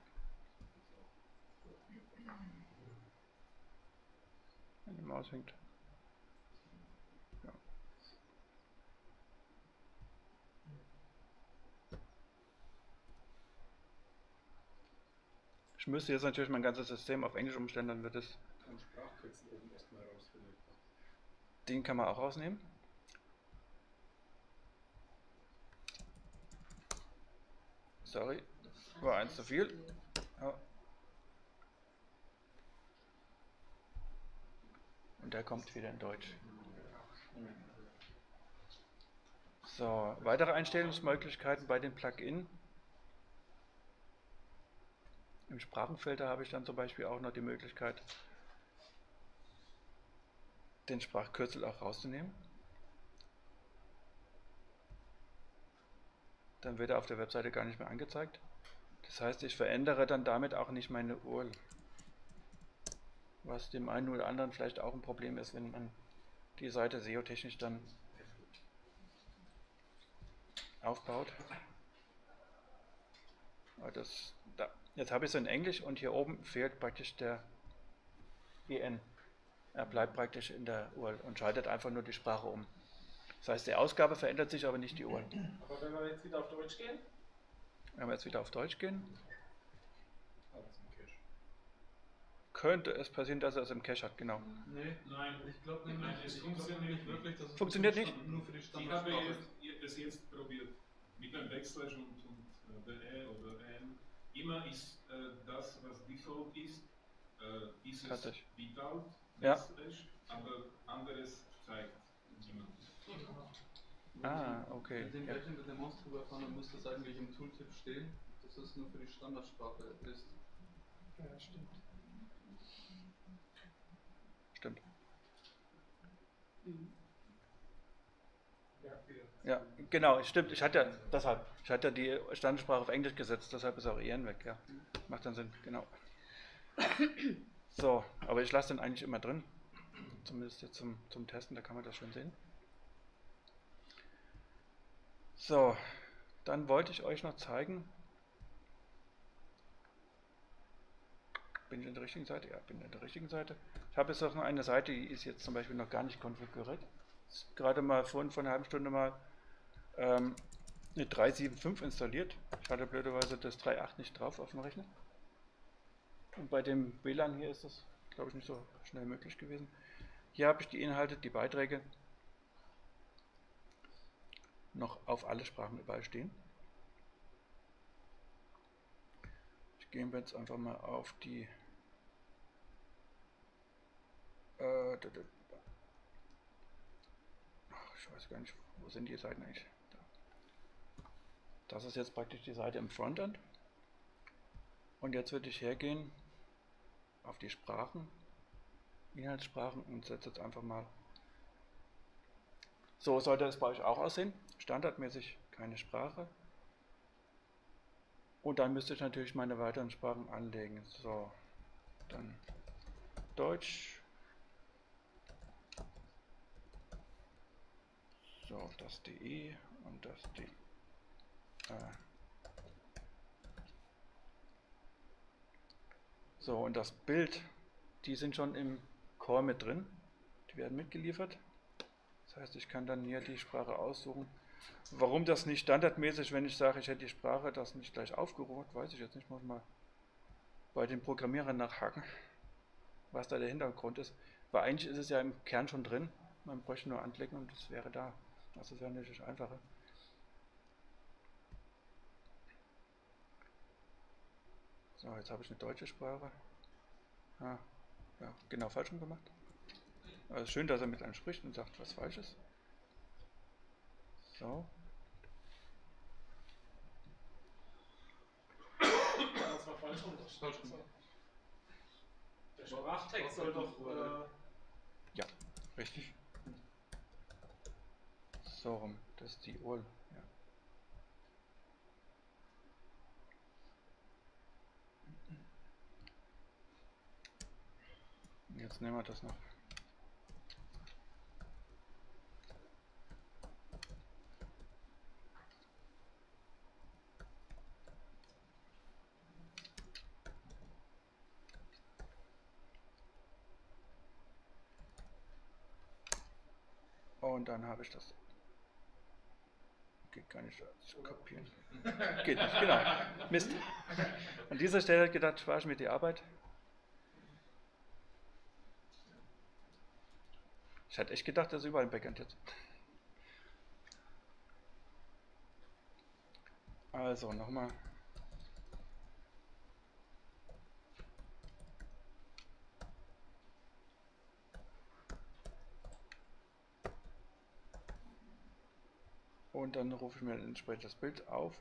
Wenn die Maus hängt. Ja. Ich müsste jetzt natürlich mein ganzes System auf Englisch umstellen, dann wird es. Kann Sprachkürzel oben erstmal rausfinden. Den kann man auch rausnehmen. Sorry, war eins zu viel. Ja. Und der kommt wieder in Deutsch. So, weitere Einstellungsmöglichkeiten bei den Plugin. Im Sprachenfilter habe ich dann zum Beispiel auch noch die Möglichkeit, den Sprachkürzel auch rauszunehmen. Dann wird er auf der Webseite gar nicht mehr angezeigt. Das heißt, ich verändere dann damit auch nicht meine URL. Was dem einen oder anderen vielleicht auch ein Problem ist, wenn man die Seite SEO-technisch dann aufbaut. Aber jetzt habe ich es in Englisch und hier oben fehlt praktisch der EN. Er bleibt praktisch in der URL und schaltet einfach nur die Sprache um. Das heißt, die Ausgabe verändert sich, aber nicht die URL. Aber wenn wir jetzt wieder auf Deutsch gehen? Wenn wir jetzt wieder auf Deutsch gehen, Alles im Cache. könnte es passieren, dass er es im Cache hat, genau. Nee, Nein, ich glaube nämlich, Nein, es funktioniert nicht wirklich, dass es Funktioniert nicht? nur für die ich habe Standardsprache es jetzt probiert. Mit einem Backslash und DE oder N. Immer ist das, was Default ist es Tatsächlich. Without Ja. Backslash, aber anderes zeigt niemand. Ah, okay. Wenn Sie Ja. gleich mit der Maus drüber fahren, dann müsste es eigentlich im Tooltip stehen, dass es nur für die Standardsprache ist. Ja, stimmt. Stimmt. Ja, wieder. Ja, genau, stimmt. Ich hatte ja die Standardsprache auf Englisch gesetzt, deshalb ist auch EN weg, ja. Macht dann Sinn, genau. So, aber ich lasse den eigentlich immer drin. Zumindest jetzt zum Testen, da kann man das schön sehen. So, dann wollte ich euch noch zeigen. Bin ich in der richtigen Seite? Ja, bin in der richtigen Seite. Ich habe jetzt noch eine Seite, die ist jetzt zum Beispiel noch gar nicht konfiguriert. Ist gerade mal vor einer halben Stunde mal eine 3.7.5 installiert. Ich hatte blöderweise das 3.8 nicht drauf auf dem Rechner. Und bei dem WLAN hier ist das, glaube ich, nicht so schnell möglich gewesen. Hier habe ich die Inhalte, die Beiträge noch auf alle Sprachen überall stehen. Ich gehe jetzt einfach mal auf die ich weiß gar nicht, wo sind die Seiten eigentlich? Das ist jetzt praktisch die Seite im Frontend. Und jetzt würde ich hergehen auf die Sprachen, Inhaltssprachen und setze jetzt einfach mal. So sollte es bei euch auch aussehen. Standardmäßig keine Sprache. Und dann müsste ich natürlich meine weiteren Sprachen anlegen. So, dann Deutsch. So, das DE und das D. So, und das Bild, die sind schon im Core mit drin. Die werden mitgeliefert. Das heißt, ich kann dann hier die Sprache aussuchen. Warum das nicht standardmäßig, wenn ich sage, ich hätte die Sprache, das nicht gleich aufgerufen, weiß ich jetzt nicht. Muss mal bei den Programmierern nachhaken, was da der Hintergrund ist. Weil eigentlich ist es ja im Kern schon drin. Man bräuchte nur anklicken und es wäre da. Das wäre natürlich einfacher. So, jetzt habe ich eine deutsche Sprache. Ah, ja, genau falsch rum gemacht. Also schön, dass er mit einem spricht und sagt, was falsch ist. So. Das war falsch rum. Der Sprachtext soll doch. Ja, richtig. So rum, das ist die URL. Ja. Jetzt nehmen wir das noch. Und dann habe ich das. Geht gar nicht zu kopieren. Geht nicht, genau. Mist. An dieser Stelle habe ich gedacht, spare ich mir die Arbeit. Ich hatte echt gedacht, das ist überall im Backend jetzt. Also nochmal. Und dann rufe ich mir entsprechend das Bild auf.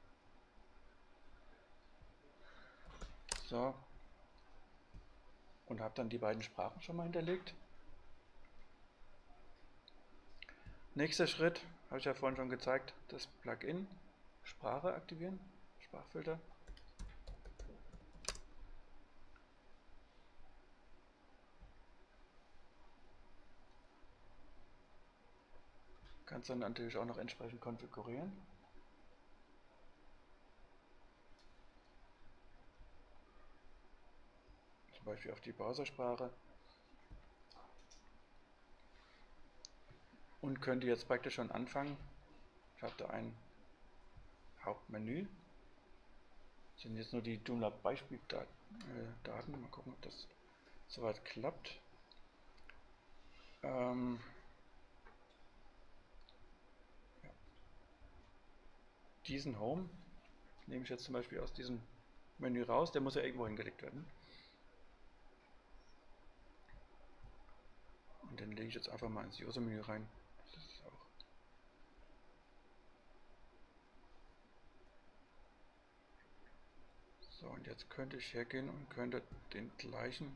So. Und habe dann die beiden Sprachen schon mal hinterlegt. Nächster Schritt, habe ich ja vorhin schon gezeigt, das Plugin Sprache aktivieren, Sprachfilter. Kannst dann natürlich auch noch entsprechend konfigurieren. Zum Beispiel auf die Browsersprache. Und könnte jetzt praktisch schon anfangen. Ich habe da ein Hauptmenü. Das sind jetzt nur die Joomla Beispieldaten. Mal gucken, ob das soweit klappt. Ja. Diesen Home nehme ich jetzt zum Beispiel aus diesem Menü raus. Der muss ja irgendwo hingelegt werden. Und den lege ich jetzt einfach mal ins User-Menü rein. Das ist auch so, und jetzt könnte ich hergehen und könnte den gleichen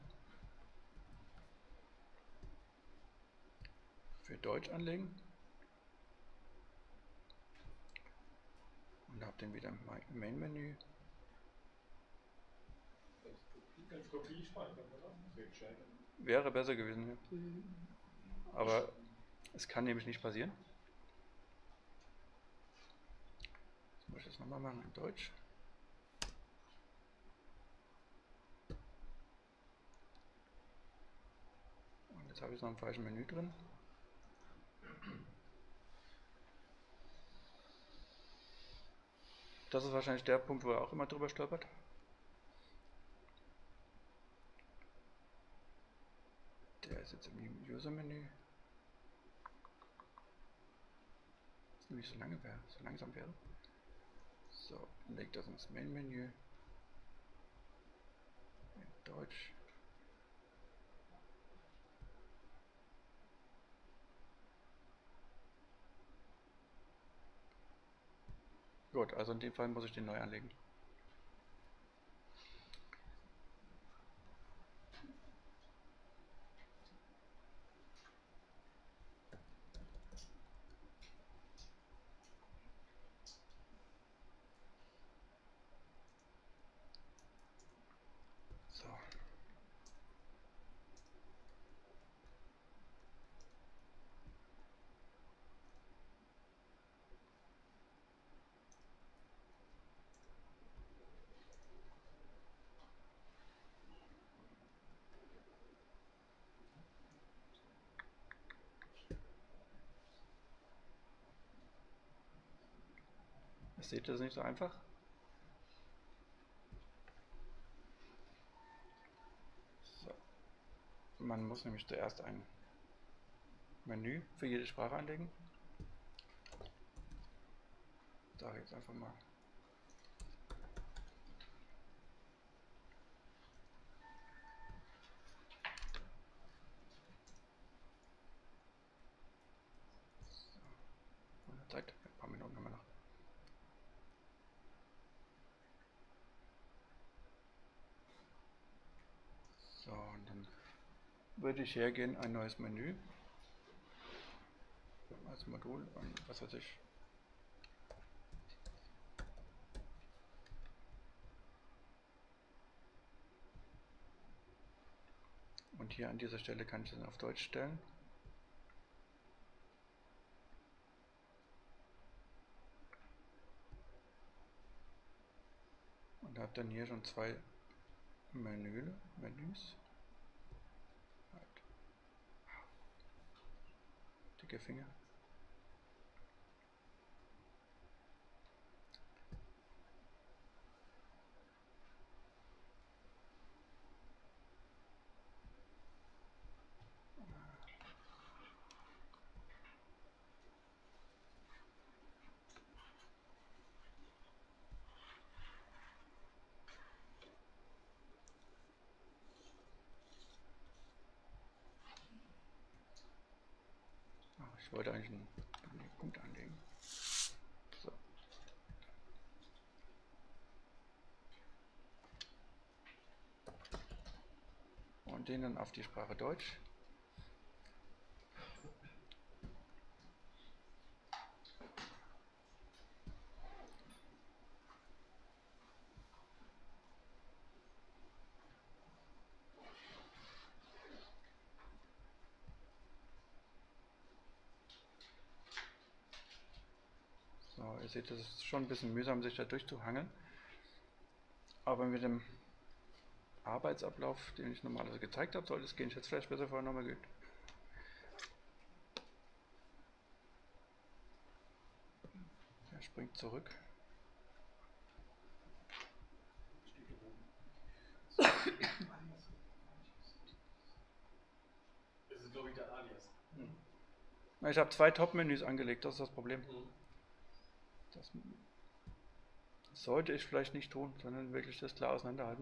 für Deutsch anlegen. Und habe den wieder im Main-Menü. Ganz Kopie speichern, oder? Wäre besser gewesen, ja. Aber es kann nämlich nicht passieren. Das muss ich jetzt nochmal machen in Deutsch. Und jetzt habe ich noch ein falsches Menü drin. Das ist wahrscheinlich der Punkt, wo er auch immer drüber stolpert. Der ist jetzt im User-Menü. Das nämlich so langsam wäre. So, legt das ins Main-Menü. In Deutsch. Gut, also in dem Fall muss ich den neu anlegen. seht ihr das nicht so einfach? So. Man muss nämlich zuerst ein Menü für jede Sprache anlegen. Da jetzt einfach mal. Zeit, ein paar Minuten haben wir noch. So, und dann würde ich hergehen, ein neues Menü als Modul und was weiß ich. Und hier an dieser Stelle kann ich dann auf Deutsch stellen. Und habe dann hier schon zwei Menüs. Halt. Dicke Finger. Ich wollte eigentlich einen Punkt anlegen. So. Und den dann auf die Sprache Deutsch. So, ihr seht, das ist schon ein bisschen mühsam, sich da durchzuhangeln. Aber mit dem Arbeitsablauf, den ich normalerweise gezeigt habe, sollte es gehen. Ich hätte es vielleicht besser vorher nochmal geübt. Er springt zurück. Das ist, glaube ich, der Alias. Ich habe zwei Top-Menüs angelegt, das ist das Problem. Das sollte ich vielleicht nicht tun, sondern wirklich das klar auseinanderhalten.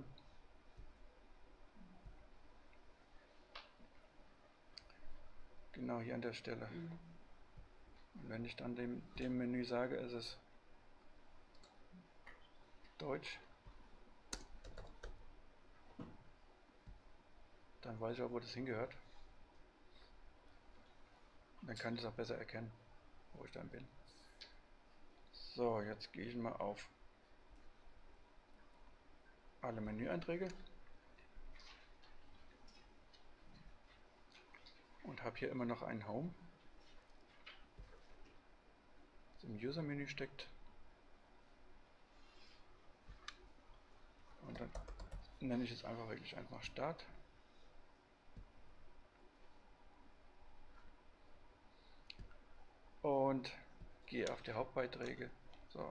Genau hier an der Stelle. Und wenn ich dann dem Menü sage, ist es Deutsch, dann weiß ich auch, wo das hingehört. Dann kann ich es auch besser erkennen, wo ich dann bin. So, jetzt gehe ich mal auf alle Menüeinträge und habe hier immer noch einen Home, das im User-Menü steckt. Und dann nenne ich es einfach wirklich einfach Start. Und gehe auf die Hauptbeiträge. So.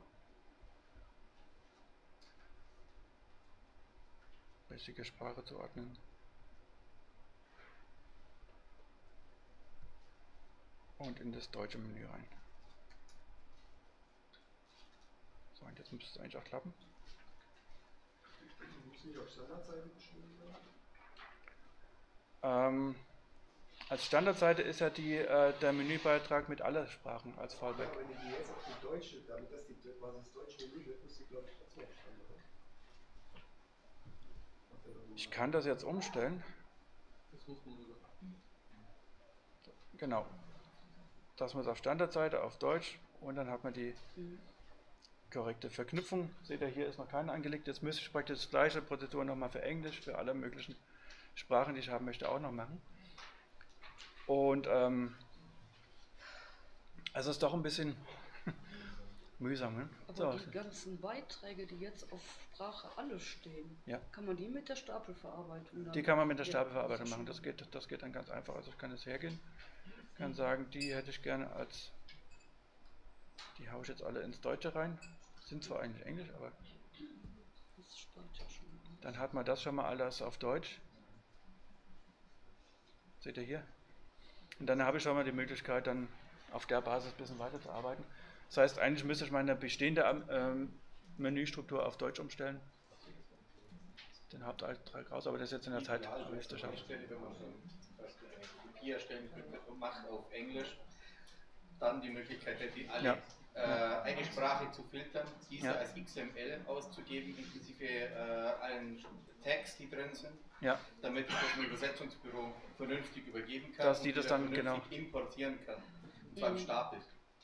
Richtige Sprache zuordnen. Und in das deutsche Menü rein. So, und jetzt müsste es eigentlich auch klappen. Muss nicht auf Standardseite geschrieben werden? Als Standardseite ist ja der Menübeitrag mit allen Sprachen als Fallback. Ja, wenn du die jetzt auf die deutsche, damit das quasi das deutsche Menü wird, muss die, glaube ich, trotzdem auf Standard. Ich kann das jetzt umstellen. Das muss man sogar. Genau. Das muss auf Standardseite, auf Deutsch und dann hat man die korrekte Verknüpfung. Seht ihr, hier ist noch keine angelegt. Jetzt müsste ich praktisch das gleiche Prozedur nochmal für Englisch, für alle möglichen Sprachen, die ich haben möchte, auch noch machen. Und also ist doch ein bisschen mühsam. Ne? Aber die ganzen Beiträge, die jetzt auf Sprache alle stehen, ja. Kann man die mit der Stapelverarbeitung dann? Die kann man mit der Stapelverarbeitung machen. Das geht dann ganz einfach. Also ich kann jetzt hergehen, kann sagen, die hätte ich gerne als, die haue ich jetzt alle ins Deutsche rein. sind zwar eigentlich Englisch, aber Das spart ja schon. dann hat man das schon mal alles auf Deutsch. Seht ihr hier? Und dann habe ich schon mal die Möglichkeit, dann auf der Basis ein bisschen weiterzuarbeiten. Das heißt, eigentlich müsste ich meine bestehende Menüstruktur auf Deutsch umstellen. Den Haupteintrag raus, aber das ist jetzt in der Zeit müsste schaffen. Wenn man zum Beispiel eine Kopie erstellen macht auf Englisch, dann die Möglichkeit hätte, alle eine Sprache zu filtern, diese als XML auszugeben, inklusive allen Tags, die drin sind, damit ich das im Übersetzungsbüro vernünftig übergeben kann dass die das dann importieren kann. Und zwar stapelt.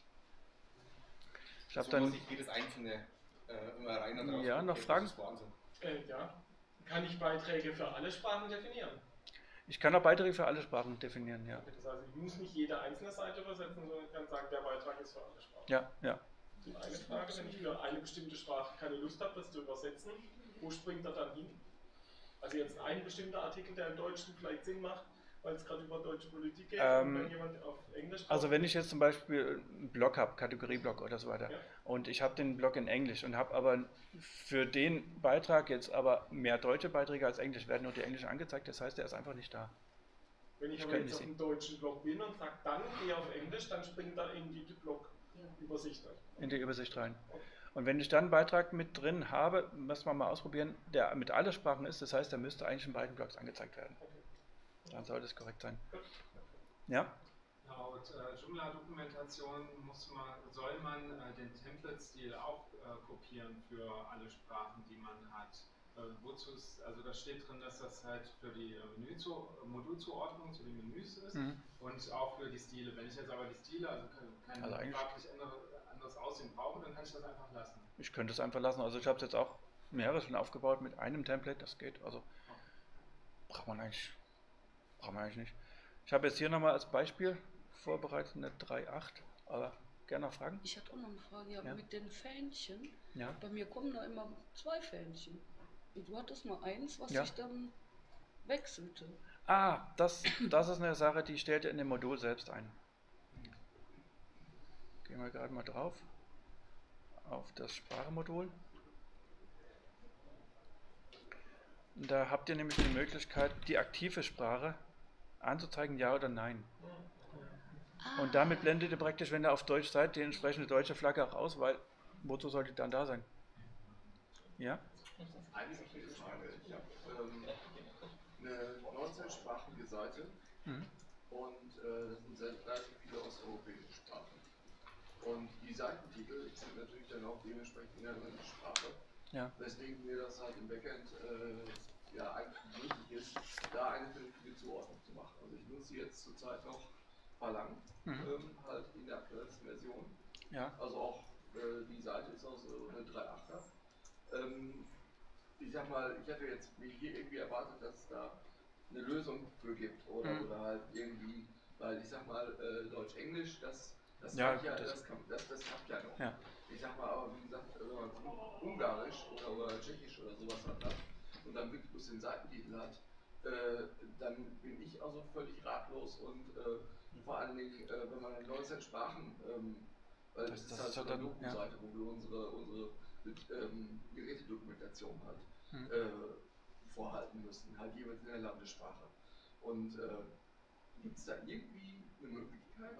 Ich habe so dann muss ich jedes einzelne immer rein und raus. Ja, noch Fragen? Das ist Wahnsinn. Ja. Kann ich Beiträge für alle Sprachen definieren? Ich kann auch Beiträge für alle Sprachen definieren, ja. Das heißt, ich muss nicht jede einzelne Seite übersetzen, sondern ich kann sagen, der Beitrag ist für alle Sprachen. Ja. Und eine Frage, wenn ich für eine bestimmte Sprache keine Lust habe, das zu übersetzen, wo springt er dann hin? Also jetzt ein bestimmter Artikel, der im Deutschen vielleicht Sinn macht, weil es gerade über deutsche Politik geht, und wenn jemand auf Englisch braucht. Also wenn ich jetzt zum Beispiel einen Blog habe, Kategorieblock oder so weiter, und ich habe den Blog in Englisch und habe aber für den Beitrag jetzt aber mehr deutsche Beiträge als Englisch, werden nur die englischen angezeigt, das heißt, der ist einfach nicht da. Wenn ich aber jetzt auf dem deutschen Blog bin und sage, dann gehe auf Englisch, dann springt er in die Blog-Übersicht rein. In die Übersicht rein. Und wenn ich dann einen Beitrag mit drin habe, müssen wir mal ausprobieren, der mit allen Sprachen ist, das heißt, der müsste eigentlich in beiden Blogs angezeigt werden. Dann sollte es korrekt sein. Ja? Laut Joomla-Dokumentation soll man den Template-Stil auch kopieren für alle Sprachen, die man hat. Also da steht drin, dass das halt für die Modulzuordnung zu den Menüs ist und auch für die Stile. Wenn ich jetzt aber die Stile, also kein farblich anderes Aussehen brauche, dann kann ich das einfach lassen. Ich könnte es einfach lassen. Also ich habe es jetzt auch mehrere schon aufgebaut mit einem Template, das geht. Also braucht man eigentlich nicht. Ich habe jetzt hier nochmal als Beispiel vorbereitet eine 3.8, aber gerne noch Fragen? Ich hatte auch noch eine Frage, mit den Fähnchen. Ja. Bei mir kommen da immer 2 Fähnchen. Und du hattest nur eins, was sich dann wechselte. Das ist eine Sache, die stellt ihr in dem Modul selbst ein. Gehen wir gerade mal drauf. Auf das Sprachemodul. Da habt ihr nämlich die Möglichkeit, die aktive Sprache anzuzeigen, ja oder nein. Und damit blendet ihr praktisch, wenn ihr auf Deutsch seid, die entsprechende deutsche Flagge auch aus, weil wozu sollte die dann da sein? Ja? Eine Frage. Ich habe eine 19-sprachige Seite und das sind relativ viele osteuropäische Sprachen. Und die Seitentitel sind natürlich dann auch dementsprechend in der neuen Sprache. Ja. Weswegen mir das halt im Backend eigentlich möglich ist, da eine vernünftige Zuordnung zu machen. Also ich nutze jetzt zurzeit noch Falang, halt in der aktuellsten Version. Ja. Also auch die Seite ist aus eine 3.8er. Ich sag mal, ich hätte jetzt mir hier irgendwie erwartet, dass es da eine Lösung für gibt oder halt irgendwie, weil ich sag mal, Deutsch-Englisch, das klappt ja noch. Ja. Ich sag mal, aber wie gesagt, wenn man Ungarisch oder Tschechisch oder sowas hat und dann wirklich bloß den Seitentitel hat, dann bin ich also völlig ratlos und vor allen Dingen, wenn man in 19 Sprachen, weil das ist halt so eine Doku-Seite, wo wir unsere Gerätedokumentation halt vorhalten müssen, halt jeweils in der Landessprache. Und gibt es da irgendwie eine Möglichkeit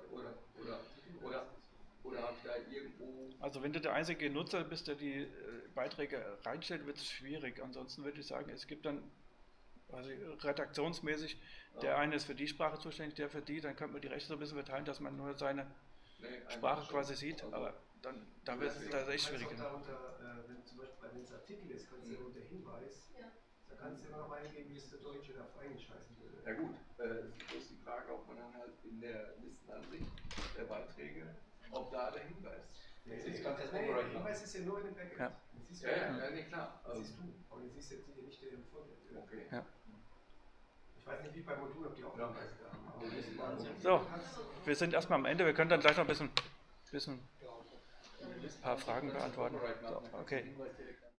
oder habt ihr da irgendwo... Also wenn du der einzige Nutzer bist, der die Beiträge reinstellt, wird es schwierig. Ansonsten würde ich sagen, es gibt dann redaktionsmäßig, der eine ist für die Sprache zuständig, der für die, dann könnte man die Rechte so ein bisschen verteilen, dass man nur seine Sprache quasi sieht, also, aber dann wird es echt schwierig. Wenn zum Beispiel bei den Artikel ist, kannst du ja unter Hinweis, da kannst du immer noch eingeben, wie es der Deutsche oder auf Englisch heißen würde. Ja gut, es ist bloß die Frage, ob man dann halt in der Listenansicht der Beiträge, ob da der Hinweis. Der Hinweis ist ja nur in dem Backend. Ja. Klar. Das siehst du, aber den siehst du jetzt hier nicht in dem Frontend. Okay. Ja. Ich weiß nicht, wie bei Modul, ob die auch Hinweise da haben. So, wir sind erstmal am Ende, wir können dann gleich noch ein paar Fragen beantworten. So, okay.